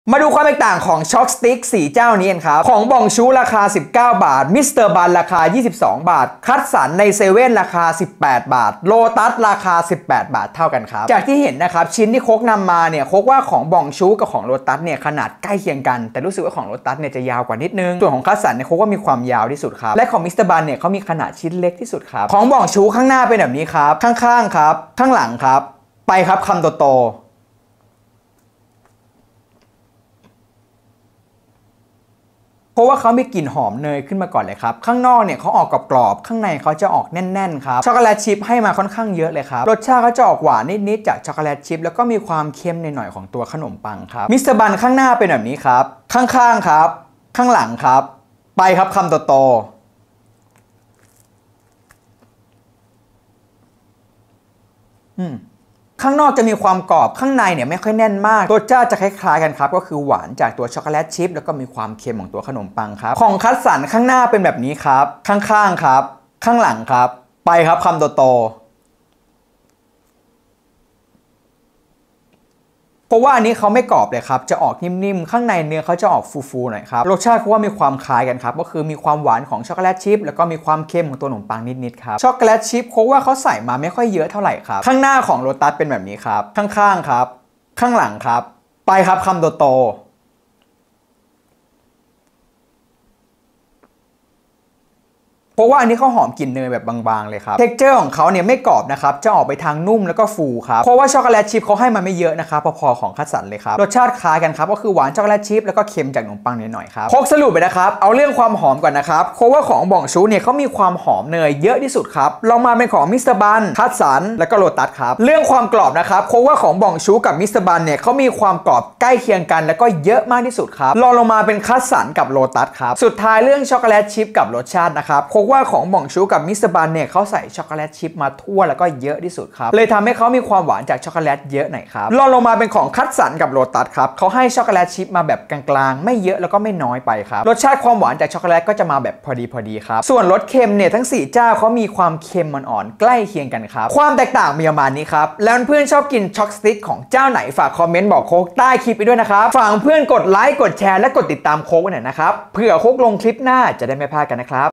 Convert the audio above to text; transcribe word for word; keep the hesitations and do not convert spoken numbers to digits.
มาดูความแตกต่างของช็อกสติ๊กสี่เจ้านี้กันครับของบองชูราคาสิบเก้าบาทมิสเตอร์บันราคายี่สิบสองบาทคัตสันในเซเว่นราคาสิบแปดบาทโลตัสราคาสิบแปดบาทเท่ากันครับจากที่เห็นนะครับชิ้นที่โคกนำมาเนี่ยโคกว่าของบองชูกับของโลตัสเนี่ยขนาดใกล้เคียงกันแต่รู้สึกว่าของโลตัสเนี่ยจะยาวกว่านิดนึงส่วนของคัตสันเนี่ยโคกว่ามีความยาวที่สุดครับและของมิสเตอร์บันเนี่ยเขามีขนาดชิ้นเล็กที่สุดครับของบองชูข้างหน้าเป็นแบบนี้ครับข้างๆครับข้างหลังครับไปครับคำโตๆเพราะว่าเขามีกลิ่นหอมเนยขึ้นมาก่อนเลยครับข้างนอกเนี่ยเขาออกกรอบๆข้างในเขาจะออกแน่นๆครับช็อกโกแลตชิพให้มาค่อนข้างเยอะเลยครับรสชาติเขาจะออกหวานนิดๆจากช็อกโกแลตชิพแล้วก็มีความเค็มหน่อยๆของตัวขนมปังครับมิสเตอร์บันข้างหน้าเป็นแบบนี้ครับข้างๆครับข้างหลังครับไปครับคำโตๆอืมข้างนอกจะมีความกรอบข้างในเนี่ยไม่ค่อยแน่นมากรสชาติจะคล้ายๆกันครับก็คือหวานจากตัวช็อกโกแลตชิพแล้วก็มีความเค็มของตัวขนมปังครับของคัตสันข้างหน้าเป็นแบบนี้ครับข้างๆครับข้างหลังครับไปครับคำโตๆเพราะว่าอันนี้เขาไม่กรอบเลยครับจะออกนิ่มๆข้างในเนื้อเขาจะออกฟูๆหน่อยครับรสชาติเขาว่ามีความคล้ายกันครับก็คือมีความหวานของช็อกโกแลตชิพแล้วก็มีความเค็มของตัวขนมปังนิดๆครับช็อกโกแลตชิพเขาว่าเขาใส่มาไม่ค่อยเยอะเท่าไหร่ครับข้างหน้าของโลตัสเป็นแบบนี้ครับข้างๆครับข้างหลังครับไปครับคำโตๆเพราะว่าอันนี้เขาหอมกลิ่นเนยแบบบางๆเลยครับเท็กเจอร์ของเขาเนี่ยไม่กรอบนะครับจะออกไปทางนุ่มแล้วก็ฟูครับเพราะว่าช็อกโกแลตชิพเขาให้มาไม่เยอะนะครับพอๆของคัตสันเลยครับรสชาติคล้ายกันครับก็คือหวานช็อกโกแลตชิพแล้วก็เค็มจากขนมปังนิดหน่อยครับโคกสรุปไปนะครับเอาเรื่องความหอมก่อนนะครับเพราะว่าของบองชูเนี่ยเขามีความหอมเนยเยอะที่สุดครับลองมาเป็นของมิสเตอร์บันคัตสันแล้วก็โลตัสครับเรื่องความกรอบนะครับเพราะว่าของบองชูกับมิสเตอร์บันเนี่ยเขามีความกรอบใกล้เคียงกันแล้วก็เยอะมากที่สุดครับลองลงมาเป็นคัตสันกับโลตัสครับสุดท้ายเรื่องช็อกโกแลตชิพกับรสชาตินะครับเพราะว่าของบองชูกับมิสเตอร์บันเนี่ยเขาใส่ช็อกโกแลตชิพมาทั่วแล้วก็เยอะที่สุดครับเลยทำให้เขามีความหวานจากช็อกโกแลตเยอะหน่อยครับรองลงมาเป็นของคัตสันกับโลตัสครับเขาให้ช็อกโกแลตชิพมาแบบกลางๆไม่เยอะแล้วก็ไม่น้อยไปครับรสชาติความหวานจากช็อกโกแลตก็จะมาแบบพอดีพอดีครับส่วนรสเค็มเนี่ยทั้งสี่เจ้าเขามีความเค็มอ่อนๆใกล้เคียงกันครับความแตกต่างมีประมาณนี้ครับแล้วเพื่อนชอบกินช็อกสติ๊กของเจ้าไหนฝากคอมเมนต์บอกโค้กใต้คลิปไปด้วยนะครับฝากเพื่อนกดไลค์กดแชร์และกดติดตามโค้กไว้หน่อยนะครับเผื่อโค้กลงคลิปหน้าจะได้ไม่พลาดกันนะครับ